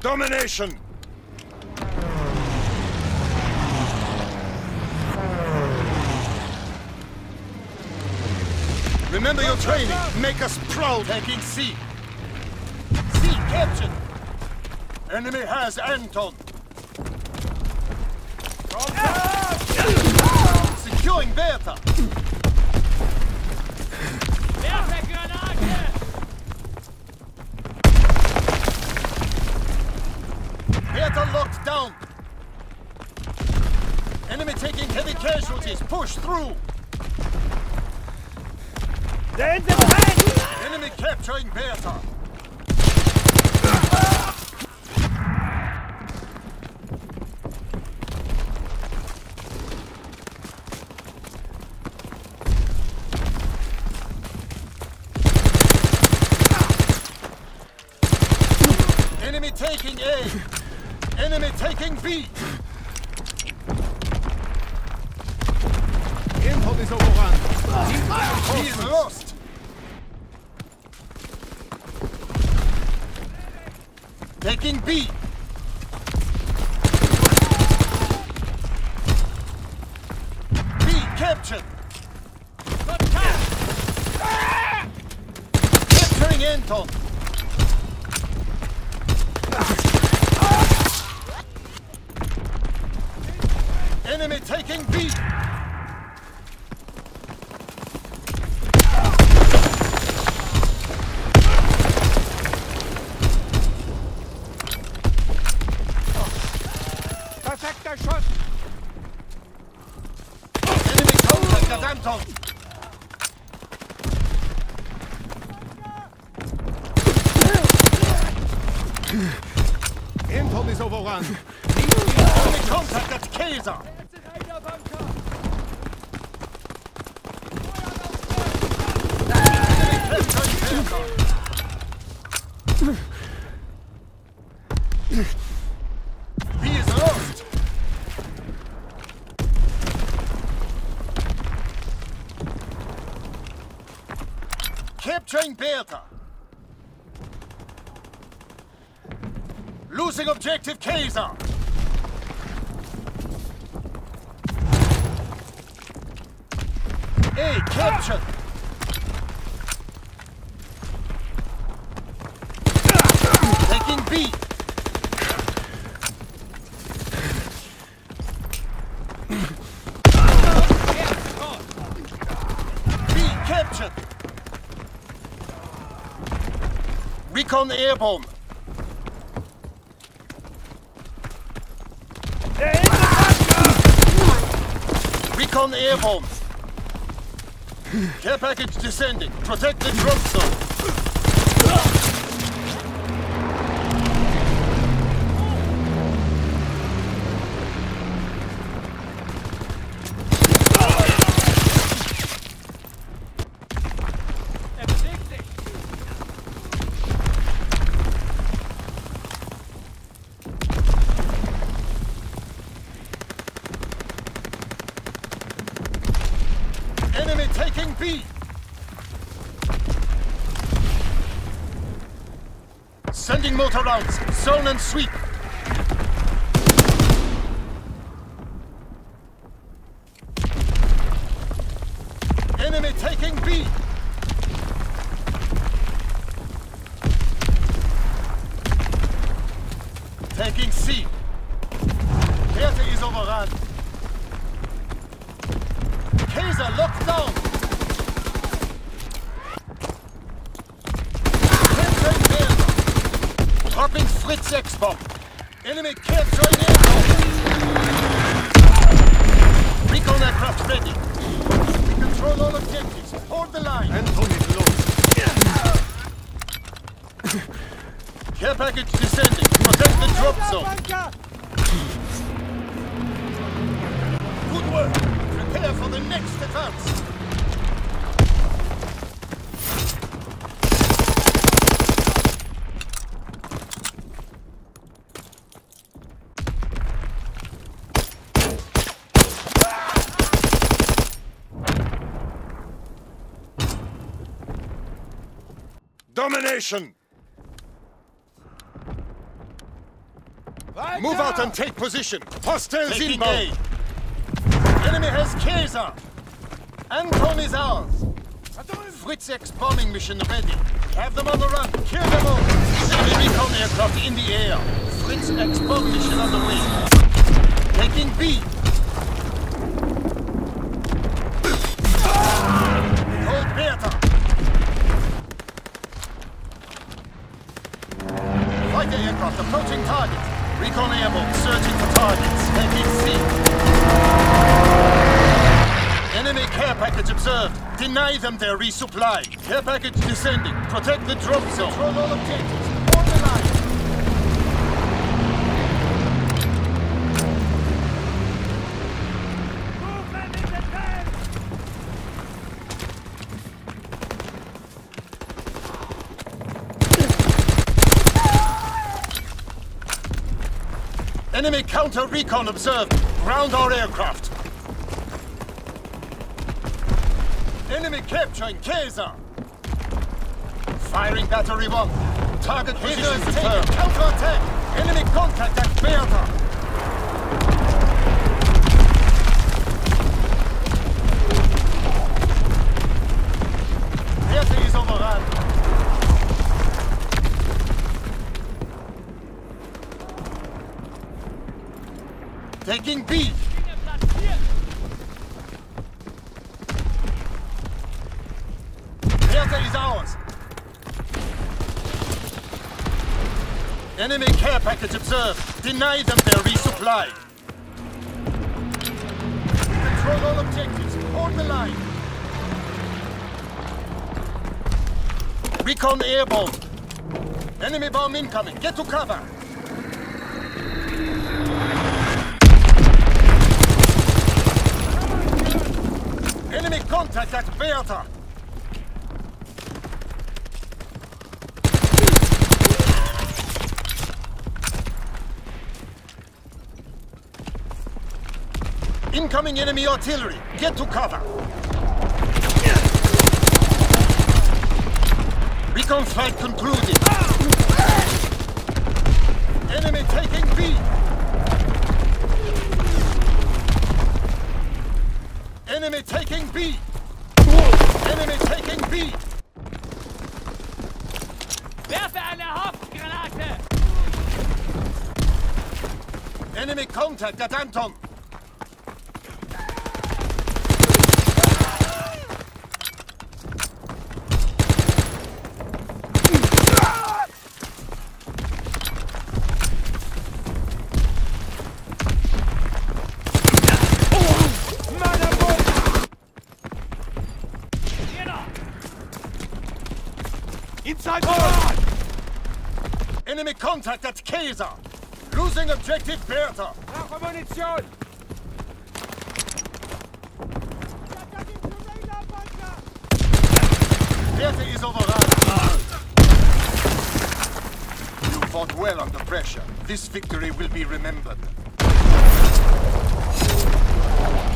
Domination! Remember your training. Make us proud. Taking C. C captured. Enemy has Anton. Securing Bertha. Bertha locked down. Enemy taking heavy casualties. Push through. Enemy capturing Bertha. Enemy taking A. Enemy taking B. Info is overrun. He is lost. Taking B. B captured. Capturing Anton. Enemy taking B. Perfekter Schuss! Enemy contact at Anton. Info is overrun. Enemy contact at Kaiser. B is lost. Capturing Bertha. Losing objective Kaiser. A captured. Taking B. B captured. Recon airborne. Recon airborne. Care package descending. Protect the drop zone. Enemy taking B. Sending mortar rounds. Zone and sweep. Enemy taking B. Taking C. Bertha is overrun. Kaiser locked down. Capturing Bertha. Dropping Fritz X-bomb. Enemy capturing aircraft. Recon aircraft ready. We control all objectives. Hold the line. Anton is low. Care package descending. Protect the drop zone. Good work. Prepare for the next advance. Domination! Move out and take position. Hostiles inbound. Enemy has Kaiser. Anton is ours. Fritz X-bombing mission ready. Have them on the run. Kill them all. Enemy recon aircraft in the air. Fritz X-bomb mission on the way. Taking B. Hold Bertha. Fighter aircraft approaching target. Recon airborne searching for targets. Taking C. Enemy care package observed. Deny them their resupply. Care package descending. Protect the drop zone. Control all objectives. On the line. Movement in the tank! Enemy counter recon observed. Ground our aircraft. Enemy capturing Kaiser. Firing battery 1. Target position confirmed. Counter-attack. Enemy contact at Bertha. Bertha is overrun. Taking B. Bertha is ours. Enemy care package observed. Deny them their resupply. Control all objectives. Hold the line. Recon airborne. Enemy bomb incoming. Get to cover. Enemy contact at Bertha. Incoming enemy artillery. Get to cover. Recon flight concluded. Enemy taking B. Enemy taking B. Enemy taking B. Werfe eine Haftgranate! Enemy contact at Anton. Inside the Enemy contact at Kaiser. Losing objective Bertha. Brauche Munition! Bertha is overrun. You fought well under pressure. This victory will be remembered.